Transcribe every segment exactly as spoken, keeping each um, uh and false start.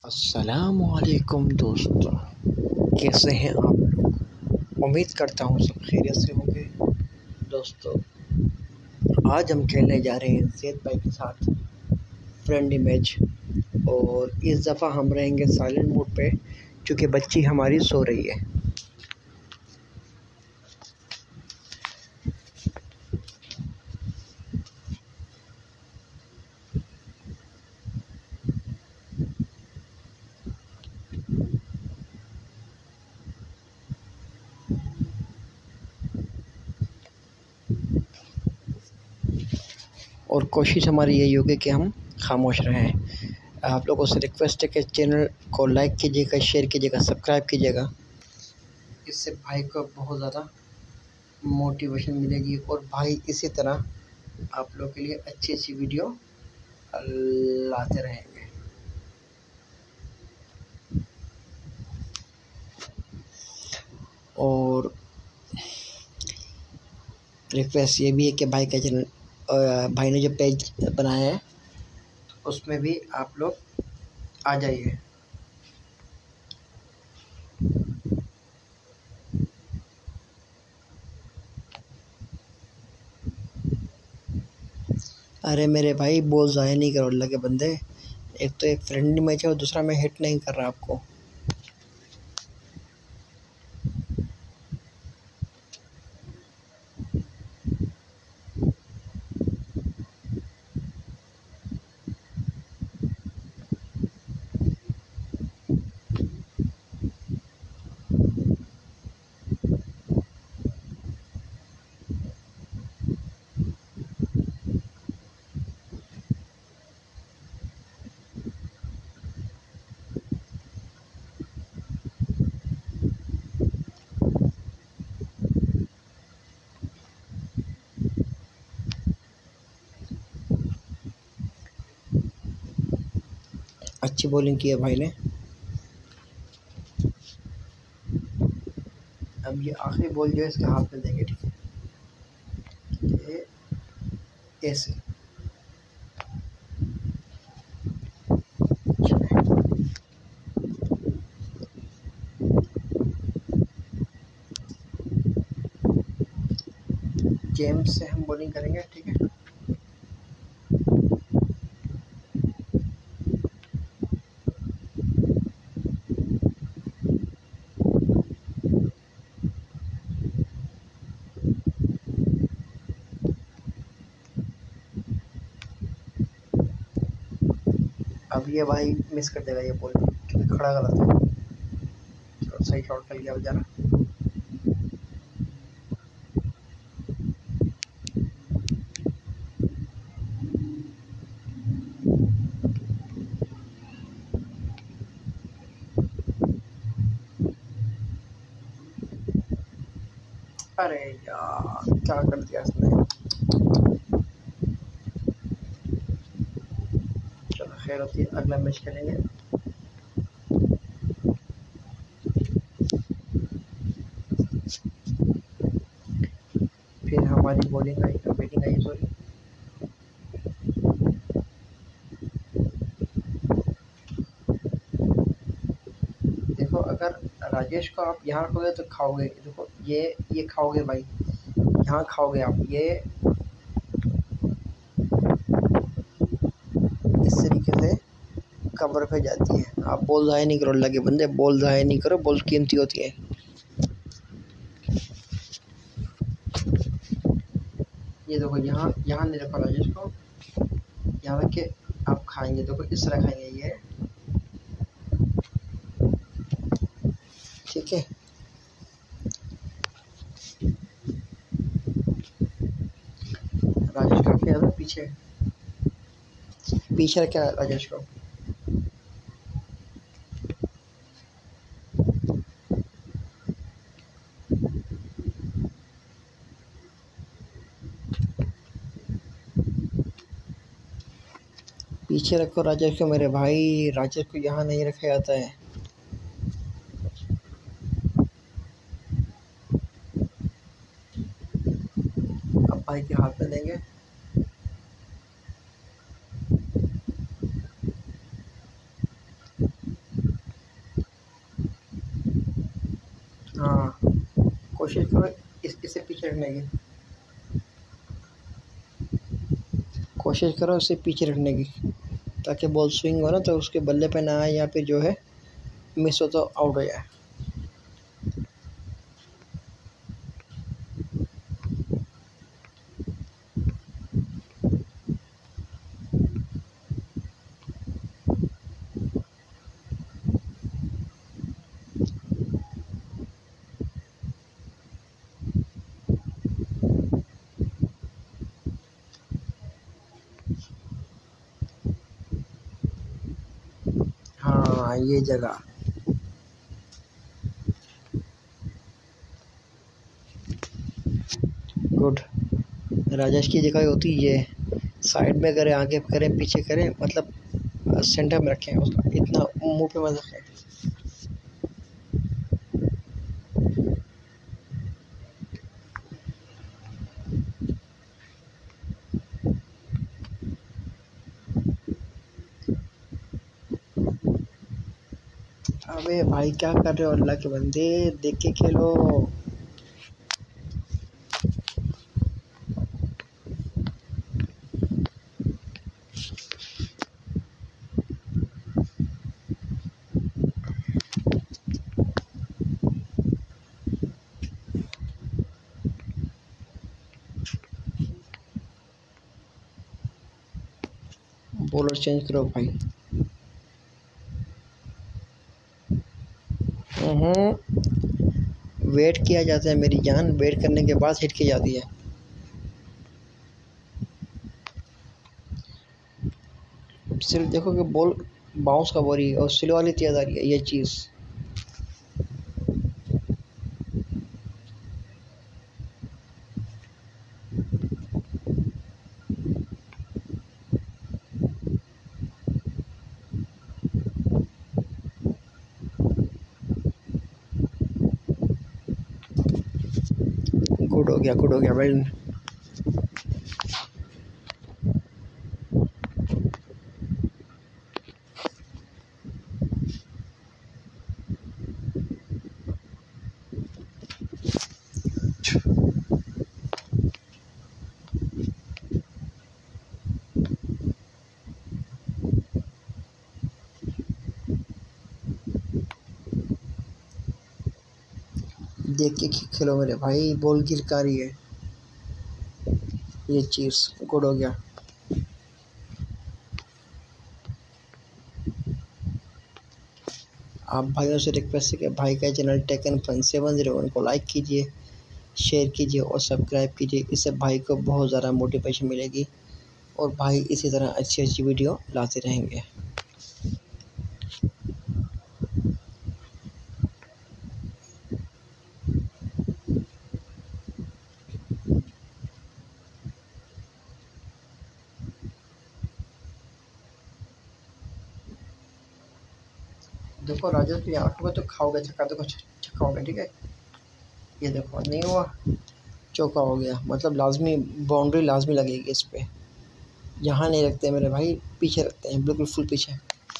अस्सलाम ओ अलैकुम दोस्तों, कैसे हैं आप लोग। उम्मीद करता हूँ सब खैरियत से होंगे। दोस्तों, आज हम खेलने जा रहे हैं ज़ैद भाई के साथ फ्रेंडली मैच, और इस दफ़ा हम रहेंगे साइलेंट मोड पे क्योंकि बच्ची हमारी सो रही है। और कोशिश हमारी यही होगी कि हम खामोश रहें। आप लोगों से रिक्वेस्ट है कि चैनल को लाइक कीजिएगा, शेयर कीजिएगा, सब्सक्राइब कीजिएगा। इससे भाई को बहुत ज़्यादा मोटिवेशन मिलेगी और भाई इसी तरह आप लोगों के लिए अच्छी अच्छी वीडियो लाते रहेंगे। और रिक्वेस्ट ये भी है कि भाई का चैनल, भाई ने जो पेज बनाया है उसमें भी आप लोग आ जाइए। अरे मेरे भाई, बॉल ज़ाया नहीं करो अल्लाह के बंदे। एक तो एक फ्रेंडली मैच है और दूसरा मैं हिट नहीं कर रहा आपको। अच्छी बॉलिंग की है भाई ने। अब ये आखिरी बॉल जो है इसके हाथ में देंगे, ठीक है। ये ऐसे जेम्स से हम बॉलिंग करेंगे, ठीक है। अब ये भाई मिस कर देगा ये बॉल क्योंकि खड़ा गलत है। चलो सही शॉट कर गया बेचारा। अरे यार, क्या कर दिया इसने। चलो खैर होती है, अगला मैच खेलेंगे। फिर हमारी बॉलिंग आई, बैटिंग आई, सॉरी। देखो, अगर राजेश को आप यहाँ रखोगे तो खाओगे। देखो ये ये खाओगे भाई, यहाँ खाओगे आप। ये इस तरीके से कवर पे जाती है। आप बॉल ज़ाया नहीं करो अल्लाह के बंदे, बॉल ज़ाया नहीं करो, बॉल कीमती होती है। ये देखो, यहाँ यहाँ नहीं रखो राजेश को, यहाँ रख के आप खाएंगे। देखो इस तरह खाएंगे ये, ठीक है। राजेश का क्या है, पीछे पीछे क्या है राजेश को। पीछे रखो राजेश को मेरे भाई, राजेश को यहाँ नहीं रखा जाता है। अब भाई के हाथ में देंगे। कोशिश करो इस इससे पीछे रखने की, कोशिश करो इससे पीछे रखने की, ताकि बॉल स्विंग हो ना तो उसके बल्ले पे ना आए या फिर जो है मिस हो तो आउट हो जाए। हाँ ये जगह, गुड। राजेश की जगह होती है ये, साइड में करें, आगे करें, पीछे करें, मतलब सेंटर में रखें उसका, इतना मुंह पे मत रखें। अबे भाई क्या कर रहे हो अल्लाह के बंदे, देख के खेलो। बॉलर चेंज करो भाई। हम्म वेट किया जाता है मेरी जान, वेट करने के बाद हिट की जाती है। सिर्फ देखो कि बॉल बाउंस कब हो रही है और स्लो वाली तेज आ रही है, ये चीज़। गुड हो गया, गुड हो गया, वेल। देख के खेलो मेरे भाई, बॉल गिर का रही है, ये चीज़। गुड हो गया। आप भाइयों से रिक्वेस्ट है कि भाई का channel tech n fun seven zero one को लाइक कीजिए, शेयर कीजिए और सब्सक्राइब कीजिए। इससे भाई को बहुत ज़्यादा मोटिवेशन मिलेगी और भाई इसी तरह अच्छी अच्छी वीडियो लाते रहेंगे। देखो राजेश भी आठ तो खाओगे, छक्का देखो छक्का हो गया, ठीक है। ये देखो नहीं हुआ, चौका हो गया, मतलब लाजमी बाउंड्री लाजमी लगेगी इस पर। यहाँ नहीं रखते मेरे भाई, पीछे रखते हैं, बिल्कुल फुल पीछे।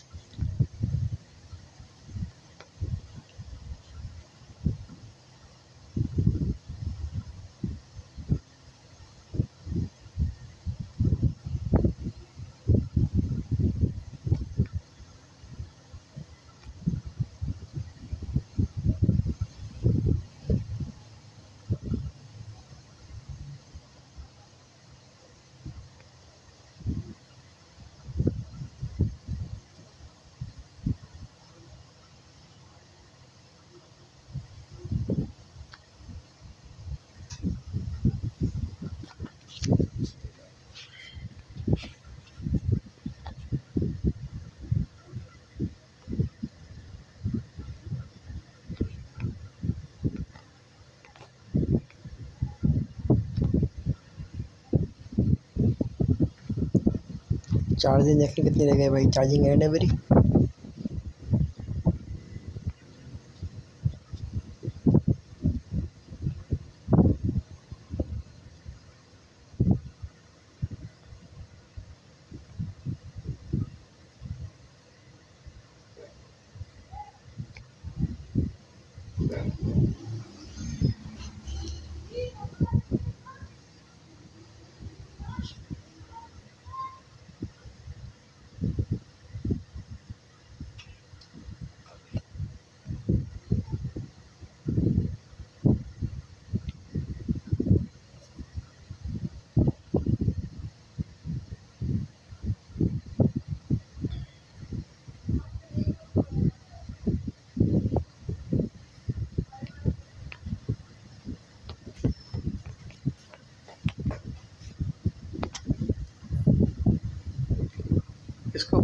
चार्जिंग देखने कितनी रह गई भाई, चार्जिंग एंड है मेरी।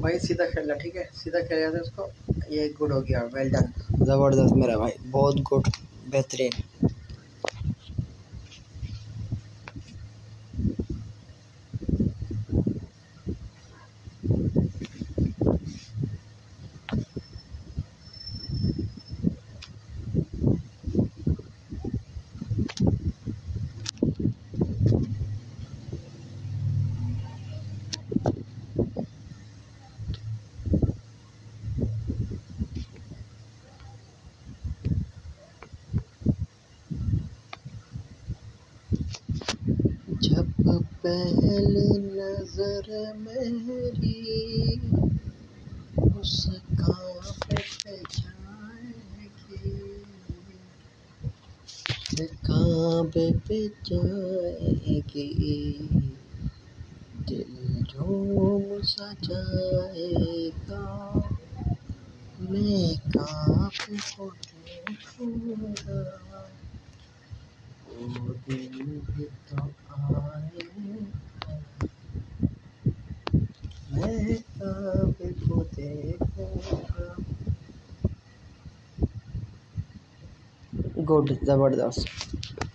भाई सीधा खेलना, ठीक है, सीधा खेलेगा तो उसको ये गुड हो गया, वेल डन, ज़बरदस्त मेरा भाई, बहुत गुड, बेहतरीन। जब पहली नजर मेरी मुस्कान पे जाएगी, मुस्कान पे जाएगी, दिल झूम सा जाएगा, मैं कांप को देखूंगा, वो दिन भी तो आएगा, मैं कांप को देखूंगा। गुड, जबरदस्त।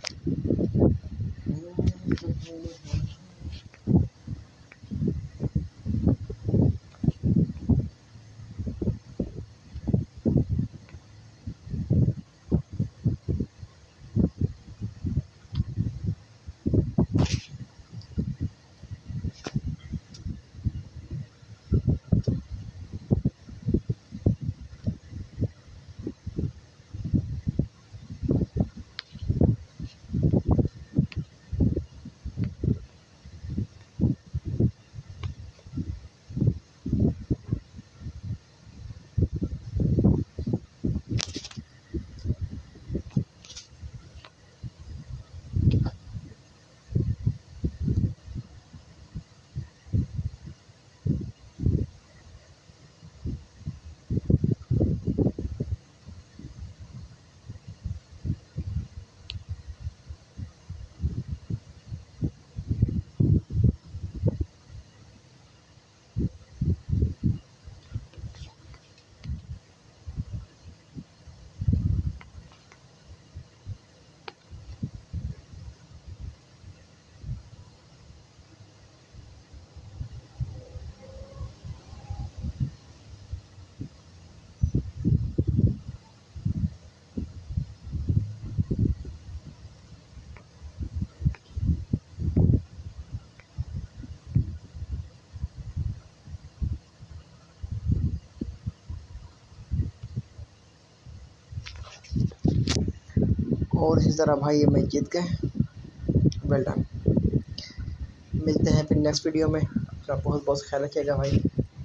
और इसी तरह भाई ये मैच जीत गए, वेल डन। मिलते हैं फिर नेक्स्ट वीडियो में, अपना बहुत बहुत ख्याल रखिएगा भाई।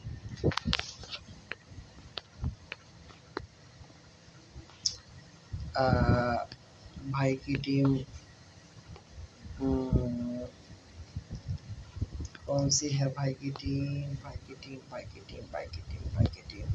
आ, भाई की टीम कौन सी है? भाई की टीम, भाई की टीम, भाई की टीम, भाई की टीम, भाई की टीम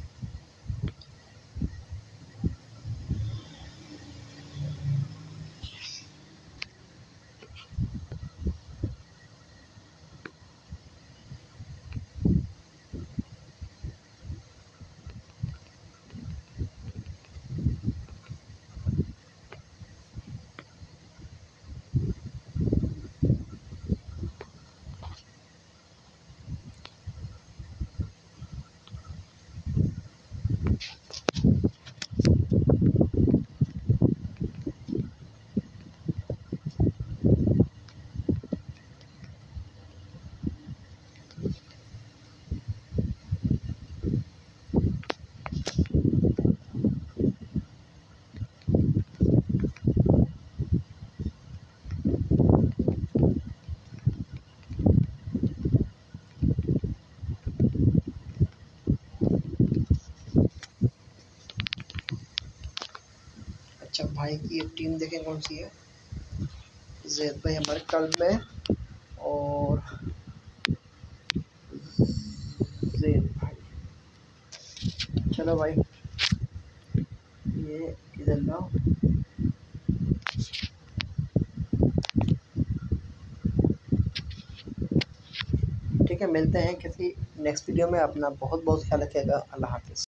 अच्छा, भाई की एक टीम देखें कौन सी है। ज़ैद भाई हमारे क्लब में, और ज़ैद भाई, चलो भाई ये इधर लाओ, ठीक है। ठीक है, मिलते हैं किसी नेक्स्ट वीडियो में। अपना बहुत बहुत ख्याल रखिएगा। अल्लाह हाफ़िज़।